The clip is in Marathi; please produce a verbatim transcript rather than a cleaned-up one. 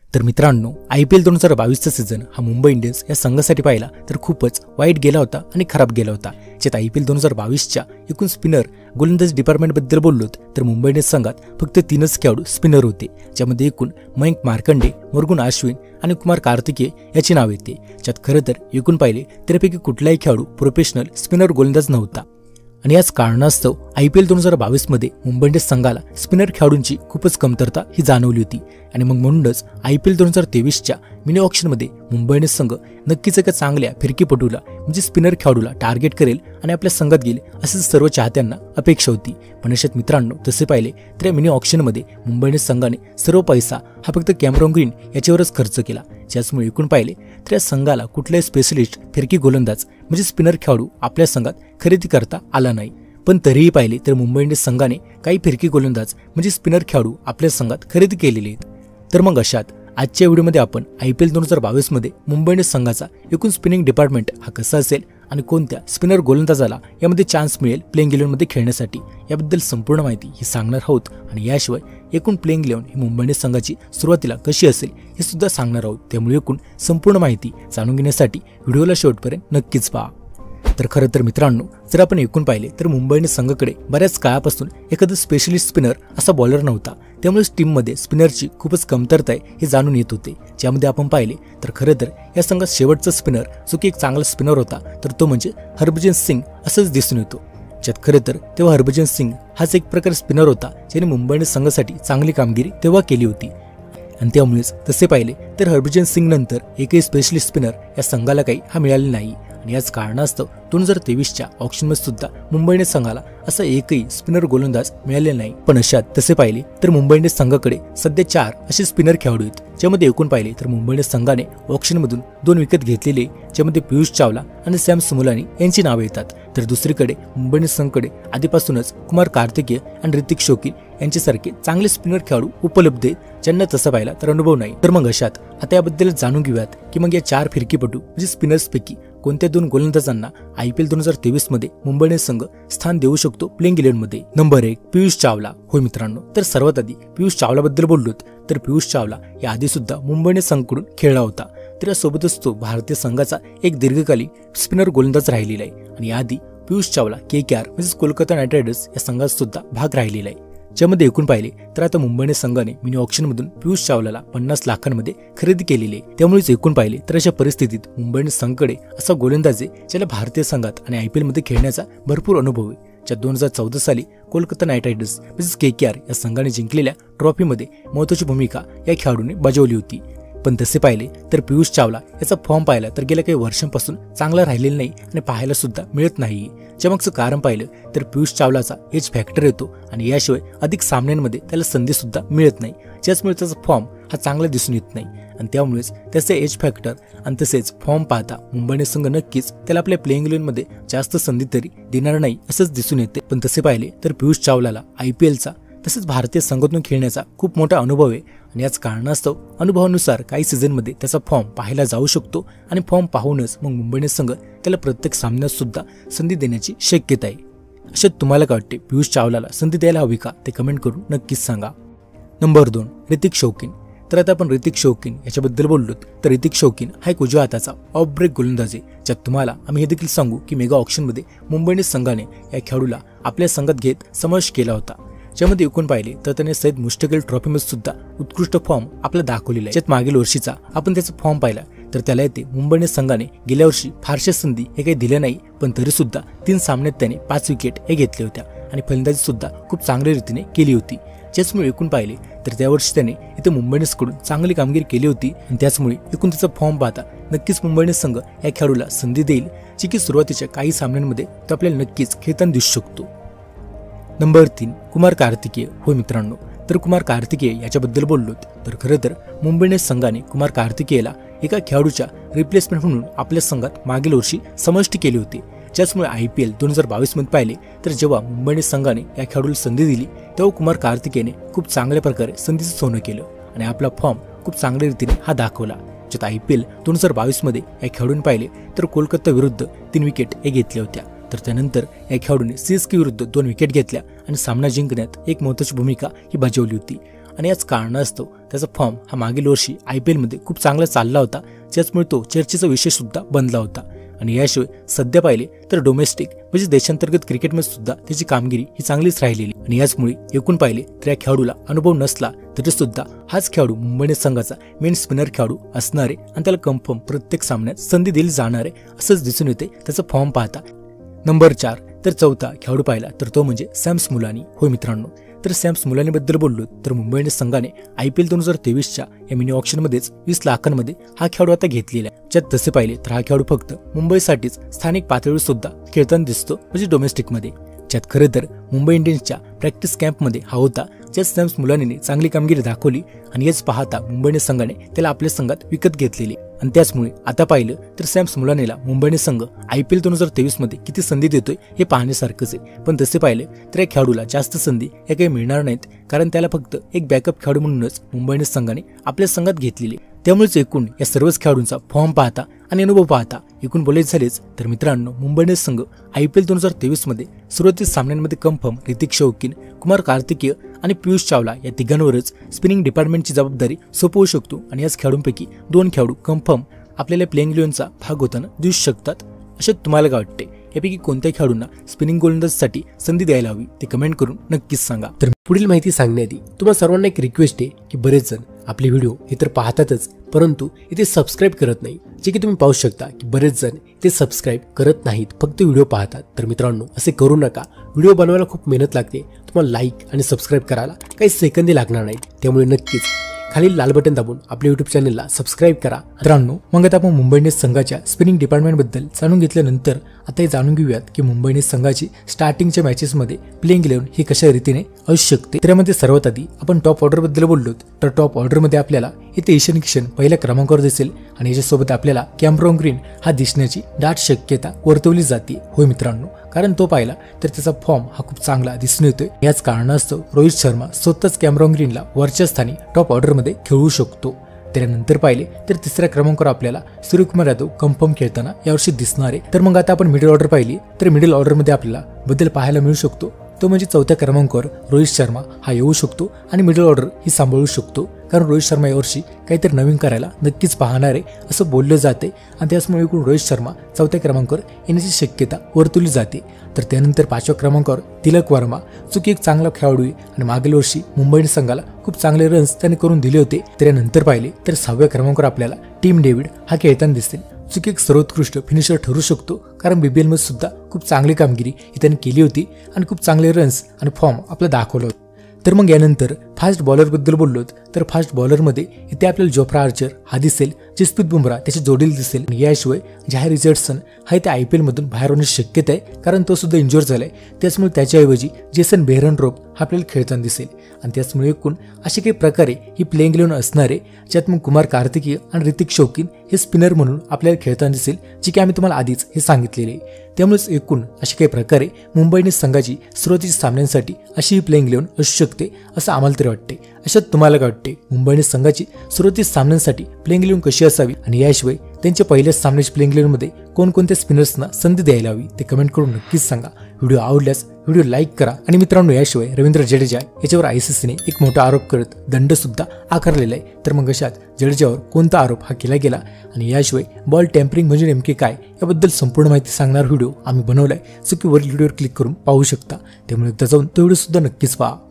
तर मित्रांनो, आय पी एल दोन हजार बावीसचा सीझन हा मुंबई इंडियन्स या संघासाठी पाहिला तर खूपच वाईट गेला होता आणि खराब गेला होता. ज्यात आय पी एल दोन हजार बावीसच्या एकूण स्पिनर गोलंदाज डिपार्टमेंटबद्दल बोललोत तर मुंबई इंडियन्स संघात फक्त तीनच खेळाडू स्पिनर होते, ज्यामध्ये एकूण मयंक मार्कंडे, मुरुगन अश्विन आणि कुमार कार्तिकेय याची नाव येते. ज्यात खरं तर एकूण पाहिले त्यापैकी कुठलाही खेळाडू प्रोफेशनल स्पिनर गोलंदाज नव्हता. आणि याच कारणास्तव आय पी एल दोन हजार बावीस मध्ये मुंबई इंडियन्स संघाला स्पिनर खेळाडूंची खूपच कमतरता ही जाणवली होती. आणि मग म्हणूनच आय पी एल दोन हजार तेवीसच्या मिनी ऑक्शनमध्ये मुंबई इंडियन्स संघ नक्कीच एका चांगल्या फिरकीपटूला म्हणजे स्पिनर खेळाडूला टार्गेट करेल आणि आपल्या संघात गेले असे सर्व चाहत्यांना अपेक्षा होती. पण अशात मित्रांनो, तसे पाहिले तर या मिनी ऑक्शनमध्ये मुंबई इंडियन्स संघाने सर्व पैसा हा फक्त कॅमेरॉन ग्रीन याच्यावरच खर्च केला. ज्यामुळे एकूण पाहिले तर या संघाला कुठलाही स्पेशलिस्ट फिरकी गोलंदाज म्हणजे स्पिनर खेळाडू आपल्या संघात खरेदी करता आला नाही. पण तरीही पाहिले तर मुंबई इंडियन्स संघाने काही फिरकी गोलंदाज म्हणजे स्पिनर खेळाडू आपल्या संघात खरेदी केलेले आहेत. तर मग अशात आजच्या व्हिडिओमध्ये आपण आय पी एल दोन हजार बावीस मध्ये मुंबई इंडियन्स संघाचा एकूण स्पिनिंग डिपार्टमेंट हा कसा असेल आणि कोणत्या स्पिनर गोलंदाजाला यामध्ये चान्स मिळेल प्लेइंग इलेव्हनमध्ये खेळण्यासाठी याबद्दल संपूर्ण माहिती ही सांगणार आहोत. आणि याशिवाय एकूण प्लेइंग इलेव्हन ही मुंबई इंडियन्स संघाची सुरुवातीला कशी असेल हे सुद्धा सांगणार आहोत. त्यामुळे एकूण संपूर्ण माहिती जाणून घेण्यासाठी व्हिडिओला शेवटपर्यंत नक्कीच पहा. तर खरं तर मित्रांनो, जर आपण एकूण पाहिले तर मुंबई इंडियन्स संघाकडे बऱ्याच काळापासून एखादा स्पेशलिस्ट स्पिनर असा बॉलर नव्हता. त्यामुळे टीममध्ये स्पिनरची खूपच कमतरता आहे हे जाणून येत होते. ज्यामध्ये आपण पाहिले तर खरं तर या संघात शेवटचा स्पिनर जो की एक चांगला स्पिनर होता तर तो म्हणजे हरभजन सिंग असंच दिसून येतो. ज्यात खरं तर तेव्हा हरभजन सिंग हाच एक प्रकार स्पिनर होता ज्याने मुंबई इंडियन्स संघासाठी चांगली कामगिरी तेव्हा केली होती. आणि त्यामुळेच तसे पाहिले तर हरभजन सिंग नंतर एकही स्पेशलिस्ट स्पिनर या संघाला काही हा मिळाले नाही. आणि याच कारणास्तव दोन हजार तेवीसच्या ऑक्शनमध्ये सुद्धा मुंबई इंडियन्स संघाला असा एकही स्पिनर गोलंदाज मिळाले नाही. पण अशात तसे पाहिले तर मुंबई इंडियन्स संघाकडे सध्या चार असे स्पिनर खेळाडू आहेत, ज्यामध्ये एकूण पाहिले तर मुंबई इंडियन्स संघाने ऑक्शनमधून दोन विकेट घेतलेले, ज्यामध्ये पियुष चावला आणि सॅम सुमुलानी यांची नावे येतात. तर दुसरीकडे मुंबई इंडियन्स संघाकडे आधीपासूनच कुमार कार्तिकेय आणि ऋतिक शोकी यांच्यासारखे चांगले स्पिनर खेळाडू उपलब्ध आहेत, ज्यांना तसं पाहिला तर अनुभव नाही. तर मग अशात आता याबद्दल जाणून घेऊयात की मग या चार फिरकीपटू म्हणजे स्पिनर्सपैकी कोणत्या दोन गोलंदाजांना आय पी एल दोन हजार तेवीस मध्ये मुंबई इंडियन्स संघ स्थान देऊ शकतो प्लेइंग इलेव्हन मध्ये. नंबर एक, पियुष चावला. होय मित्रांनो, तर सर्वात आधी पियुष चावलाबद्दल बोललोत तर पियुष चावला या आधी सुद्धा मुंबई इंडियन्स संघाकडून खेळला होता. तर यासोबतच तो भारतीय संघाचा एक दीर्घकालीन स्पिनर गोलंदाज राहिलेला आहे. आणि याआधी पियुष चावला के के आर म्हणजे कोलकाता नाईट रायडर्स या संघात सुद्धा भाग राहिलेला आहे. ज्यामध्ये एकूण पाहिले तर आता मुंबई इंडियन्स संघाने मिनी ऑक्शनमधून पियुष चावलाला पन्नास लाखांमध्ये खरेदी केलेली आहे. त्यामुळेच एकूण पाहिले तर अशा परिस्थितीत मुंबई इंडियन्स संघाकडे असा गोलंदाज आहे ज्याला भारतीय संघात आणि आय पी एल मध्ये खेळण्याचा भरपूर अनुभव आहे. ज्या दोन हजार चौदा साली कोलकाता नाईट रायडर्स म्हणजेच के के आर या संघाने जिंकलेल्या ट्रॉफीमध्ये महत्वाची भूमिका या खेळाडूने बजावली होती. पण तसे पाहिले तर पियुष चावला याचा फॉर्म पाहिला तर गेल्या काही वर्षांपासून चांगला राहिलेला नाही आणि पाहायला सुद्धा मिळत नाही. ज्यामागचं कारण पाहिलं तर पियुष चावलाचा एज फॅक्टर येतो आणि याशिवाय अधिक सामन्यांमध्ये त्याला संधी सुद्धा मिळत नाही, ज्यामुळे त्याचा फॉर्म हा चांगला दिसून येत नाही. आणि त्यामुळेच त्याचे एज फॅक्टर आणि तसेच फॉर्म पाहता मुंबई इंडियन्स संघ नक्कीच त्याला आपल्या प्लेइंग इलेव्हनमध्ये जास्त संधी तरी देणार नाही असंच दिसून येते. पण तसे पाहिले तर पियुष चावलाला आय पी एलचा तसेच भारतीय संघातून खेळण्याचा खूप मोठा अनुभव आहे. आणि याच कारणास्तव अनुभवानुसार काही सीझनमध्ये त्याचा फॉर्म पाहायला जाऊ शकतो आणि फॉर्म पाहूनच मग मुंबई इंडियन्स संघ त्याला प्रत्येक सामन्यात सुद्धा संधी देण्याची शक्यता आहे. अशात तुम्हाला काय वाटते, पियुष चावलाला संधी द्यायला हवी का ते कमेंट करून नक्कीच सांगा. नंबर दोन, ऋतिक शौकीन. तर आता आपण ऋतिक शौकीन याच्याबद्दल बोललोत तर ऋतिक शौकीन हा एक उजव्या हाताचा ऑफ ब्रेक गोलंदाज आहे. ज्यात तुम्हाला आम्ही हे देखील सांगू की मेगा ऑक्शनमध्ये मुंबई इंडियन्स संघाने या खेळाडूला आपल्या संघात घेत समावेश केला होता. ज्यामध्ये एकूण पाहिले तर त्याने सैयद मुश्ताक ट्रॉफीमध्ये सुद्धा उत्कृष्ट फॉर्म आपला दाखवलेला आहे. ज्यात मागील वर्षीचा आपण त्याचा फॉर्म पाहिला तर त्याला येते मुंबई इंडियन्स संघाने गेल्या वर्षी फारशा संधी हे काही दिल्या नाही, पण तरी सुद्धा तीन सामन्यात त्याने पाच विकेट हे घेतले होत्या आणि फलंदाजी सुद्धा खूप चांगल्या रीतीने केली होती. ज्याचमुळे एकूण पाहिले तर त्यावर्षी त्याने इथे मुंबई इंडियन्स कडून चांगली कामगिरी केली होती. आणि त्याचमुळे एकूण त्याचा फॉर्म पाहता नक्कीच मुंबई इंडियन्स संघ या खेळाडूला संधी देईल, जी की सुरुवातीच्या काही सामन्यांमध्ये तो आपल्याला नक्कीच खेळताना दिसू शकतो. नंबर तीन, कुमार कार्तिकेय. होय मित्रांनो, तर कुमार कार्तिकेय याच्याबद्दल बोललोत तर खरं तर मुंबई इंडियन्स संघाने कुमार कार्तिकेयला एका खेळाडूच्या रिप्लेसमेंट म्हणून आपल्या संघात मागील वर्षी समाविष्ट केले होते. ज्याचमुळे आय पी एल दोन हजार बावीस मध्ये पाहिले तर जेव्हा मुंबई इंडियन्स संघाने या खेळाडूला संधी दिली तेव्हा कुमार कार्तिकेयने खूप चांगल्या प्रकारे संधीचं सोनं केलं आणि आपला फॉर्म खूप चांगल्या रीतीने हा दाखवला. ज्यात आय पी एल दोन हजार बावीस मध्ये या खेळाडूने पाहिले तर कोलकाता विरुद्ध तीन विकेट हे घेतल्या होत्या. तर त्यानंतर या खेळाडूने सी एस के विरुद्ध दोन विकेट घेतल्या आणि सामना जिंकण्यात एक महत्त्वाची भूमिका ही बजावली होती. आणि याच कारणास्तव त्याचा फॉर्म हा मागील वर्षी आय पी एलमध्ये खूप चांगला चालला होता, ज्याचमुळे तो चर्चेचा विषय सुद्धा बनला होता. आणि याशिवाय सध्या पाहिले तर डोमेस्टिक म्हणजे देशांतर्गत क्रिकेटमध्ये सुद्धा त्याची कामगिरी ही चांगलीच राहिलेली. आणि याचमुळे एकूण पाहिले तर या खेळाडूला अनुभव नसला तरी सुद्धा हाच खेळाडू मुंबई इंडियन्स संघाचा मेन स्पिनर खेळाडू असणार आहे आणि त्याला कन्फर्म प्रत्येक सामन्यात संधी दिली जाणार आहे असंच दिसून येते त्याचा फॉर्म पाहता. नंबर चार तर चौथा खेळाडू पाहिला तर तो म्हणजे सॅम स्मुलानी. होय मित्रांनो, तर सॅम स्मुलानीबद्दल बोललो तर मुंबई इंडियन्स संघाने आय पी एल दोन हजार तेवीसच्या या मिनी ऑप्शनमध्येच वीस लाखांमध्ये हा खेळाडू आता घेतलेला आहे. ज्यात तसे पाहिले तर हा खेळाडू फक्त मुंबईसाठीच स्थानिक पातळीवर सुद्धा खेळताना दिसतो, म्हणजे डोमेस्टिकमध्ये. ज्यात खरं तर मुंबई इंडियन्सच्या प्रॅक्टिस कॅम्पमध्ये हा होता, ज्यात सॅम स्मुलानीने चांगली कामगिरी दाखवली आणि हेच पाहता मुंबई इंडियन्स संघाने त्याला आपल्या संघात विकत घेतलेली. आणि त्याचमुळे आता पाहिलं तर सॅम स्मुलानीला मुंबई इंडियन्स संघ आय पी एल दोन हजार तेवीस मध्ये किती संधी देतोय हे पाहण्यासारखंच आहे. पण तसे पाहिले तर या खेळाडूला जास्त संधी या काही मिळणार नाहीत, कारण त्याला फक्त एक बॅकअप खेळाडू म्हणूनच मुंबई इंडियन्स संघाने आपल्या संघात घेतलेली. त्यामुळेच एकूण या सर्वच खेळाडूंचा फॉर्म पाहता आणि अनुभव पाहता एकूण बोलायचे झालेच तर मित्रांनो, मुंबई इंडियन्स संघ आय पी एल दोन हजार तेवीस मध्ये सुरुवातीच्या सामन्यांमध्ये कन्फर्म ऋतिक शौकीन, कुमार कार्तिकेय आणि पियुष चावला या तिघांवरच स्पिनिंग डिपार्टमेंटची जबाबदारी सोपवू शकतो. आणि याच खेळाडूंपैकी दोन खेळाडू कन्फर्म आपल्याला प्लेइंग इलेव्हनचा भाग होताना दिसू शकतात. असे तुम्हाला काय वाटते? यापैकी कोणत्या खेळाडूंना स्पिनिंग गोलंदाजीसाठी संधी द्यायला हवी ते कमेंट करून नक्कीच सांगा. तर पुढील माहिती सांगण्याआधी तुम्हाला सर्वांना एक रिक्वेस्ट आहे की बरेच जण आपले व्हिडिओ हे तर पाहतातच, परंतु इथे सबस्क्राईब करत नाही. जे की तुम्ही पाहू शकता की बरेच जण ते सबस्क्राईब करत नाहीत, फक्त व्हिडिओ पाहतात. तर मित्रांनो, असे करू नका. व्हिडिओ बनवायला खूप मेहनत लागते. तुम्हाला लाईक आणि सबस्क्राईब करायला काही सेकंदही लागणार नाहीत. त्यामुळे नक्कीच खाली लाल बटन दाबून आपल्या युट्यूब चॅनलला सबस्क्राईब करा. मित्रांनो, मग आता आपण मुंबई इंडियन्स संघाच्या स्पिनिंग डिपार्टमेंटबद्दल जाणून घेतल्यानंतर आता हे जाणून घेऊयात की मुंबई इंडियन्स संघाची स्टार्टिंगच्या मॅचेसमध्ये प्लेइंग इलेव्हन ही कशा रीतीने असू शकते. त्यामध्ये सर्वात आधी आपण टॉप ऑर्डरबद्दल बोललो तर टॉप ऑर्डरमध्ये आपल्याला इथे ईशान किशन पहिल्या क्रमांकावर दिसेल आणि याच्यासोबत आपल्याला कॅमरॉन ग्रीन हा दिसण्याची दाट शक्यता वर्तवली जाते. होय मित्रांनो, कारण तो पाहिला तर त्याचा फॉर्म हा खूप चांगला दिसून येतोय. याच कारणास्तव रोहित शर्मा स्वतःच कॅमरॉन ग्रीनला वरच्या स्थानी टॉप ऑर्डरमध्ये खेळू शकतो. त्यानंतर पाहिले तर तिसऱ्या क्रमांकावर आपल्याला सूर्यकुमार यादव कन्फर्म खेळताना यावर्षी दिसणार आहे. तर मग आता आपण मिडल ऑर्डर पाहिली तर मिडल ऑर्डरमध्ये आपल्याला बदल पाहायला मिळू शकतो. तो म्हणजे चौथ्या क्रमांकावर रोहित शर्मा हा येऊ शकतो आणि मिडल ऑर्डर ही सांभाळू शकतो, कारण रोहित शर्मा यावर्षी काहीतरी नवीन करायला नक्कीच पाहणार आहे असं बोललं जाते. आणि त्याचमुळे एकूण रोहित शर्मा चौथ्या क्रमांकावर येण्याची शक्यता वर्तवली जाते. तर त्यानंतर पाचव्या क्रमांकावर तिलक वर्मा, जो की एक चांगला खेळाडू आहे आणि मागील वर्षी मुंबई इंडियन्स संघाला खूप चांगले रन्स त्याने करून दिले होते. त्यानंतर पाहिले तर सहाव्या क्रमांकावर आपल्याला टीम डेव्हिड हा खेळताना दिसेल, जो की एक सर्वोत्कृष्ट फिनिशर ठरू शकतो, कारण बीबीएल मध्ये सुद्धा खूप चांगली कामगिरी ही त्याने केली होती आणि खूप चांगले रन्स आणि फॉर्म आपला दाखवला होता. तर मग यानंतर फास्ट बॉलरबद्दल बोललो तर फास्ट बॉलरमध्ये इथे आपल्याला जोफ्रा आर्चर हा दिसेल, जसप्रीत बुमराह त्याच्या जोडीला दिसेल. याशिवाय जाहीर रिचर्डसन हा ते आय पी एल मधून बाहेर होण्याची शक्यता आहे, कारण तो सुद्धा इंज्युअर झालाय. त्याचमुळे त्याच्याऐवजी जेसन बेहरनड्रॉप हा आपल्याला खेळताना दिसेल. आणि त्याचमुळे एकूण अशा काही प्रकारे ही प्लेइंग इलेव्हन असणार आहे, ज्यात मग कुमार कार्तिकेय आणि ऋतिक शौकीन हे स्पिनर म्हणून आपल्याला खेळताना दिसेल, जे की आम्ही तुम्हाला आधीच हे सांगितलेले आहे. त्यामुळेच एकूण अशा काही प्रकारे मुंबई इंडियन्स संघाची सुरुवातीच्या सामन्यांसाठी अशी ही प्लेइंग इलेव्हन असू शकते असं आम्हाला तरी वाटते. अशात तुम्हाला काय वाटते? मुंबई इंडियन्स संघाची सुरुवातीच्या सामन्यांसाठी प्लेइंग इलेव्हन कशी असावी आणि याशिवाय त्यांच्या पहिल्याच सामन्याच्या प्लेइंग इलेव्हनमध्ये कोणकोणत्या स्पिनर्सना संधी द्यायला हवी ते कमेंट करून नक्कीच सांगा. व्हिडिओ आवडल्यास व्हिडिओ लाईक करा. आणि मित्रांनो, याशिवाय रवींद्र जडेजा याच्यावर आयसीसीने एक मोठा आरोप करत दंड सुद्धा आकारलेला आहे. तर मग अशात जडेजावर कोणता आरोप हा केला गेला आणि याशिवाय बॉल टेम्परिंग म्हणजे नेमके काय याबद्दल संपूर्ण माहिती सांगणार व्हिडिओ आम्ही बनवलाय, जो की वरील व्हिडिओवर क्लिक करून पाहू शकता. त्यामुळे एकदा जाऊन तो व्हिडिओ सुद्धा नक्कीच पहा.